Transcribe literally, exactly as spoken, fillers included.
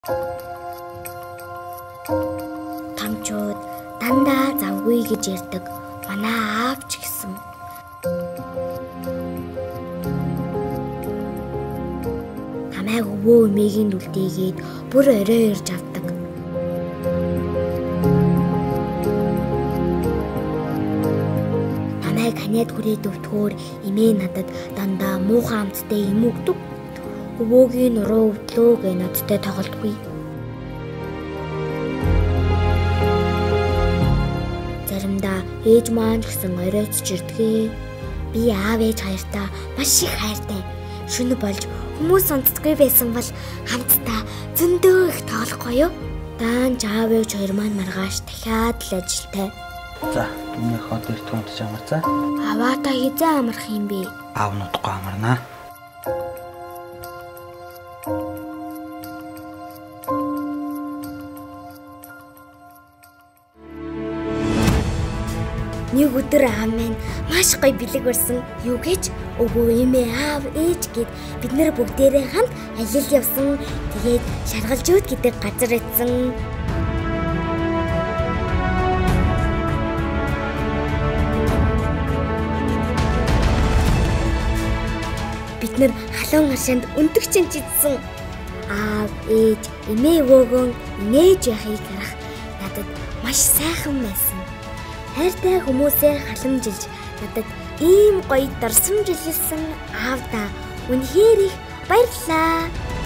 Тамчууд дандаа завгүй гэж ярьдаг. Манай аав ч гэсэн. Намайг өвөө эмээгийн дүлдийгээд бүр орой ирж авдаг. Намайг ханиад хүрээд өвтгөөр эмээ надад дандаа муухай амттай юм өгдөг. Өвөөгийн нуруу өвдлөө гэ надтай тоглодгүй. Заримдаа ээж маань ч гэсэн оройч ирдгээ. Би аав ээж хоёртаа маш их хайртай. Шөнө болж хүмүүс онцдгүй байсан бол хамтдаа зөндөө их тоглохгүй юу? Даан аав ээж хоёр маань маргааш дахиад л ажилтай. За, миний хоо дээр түнтж амар за. Аваата хизээ амарх юм бэ? Аавнуудгүй амарнаа. Нэг өдөр аав минь маш гоё бэлэг барьсан. Юу гэж өвөө эмээ аав ээж гээд бид нэр бүгдээрээ хамт аялал явсан. Тэгээд шаргалжууд гэдэг газар ирсэн. Бид нэр халуун хашаанд өндөг чимчидсэн. Аав ээж эмээ өвөөгөө нээж яхийг харах надад маш сайхан байсан. Хайртай хүмүүсээ халамжилж надад ийм гоё дурсамж илэрсэн аавда үнэхээр их баярлалаа.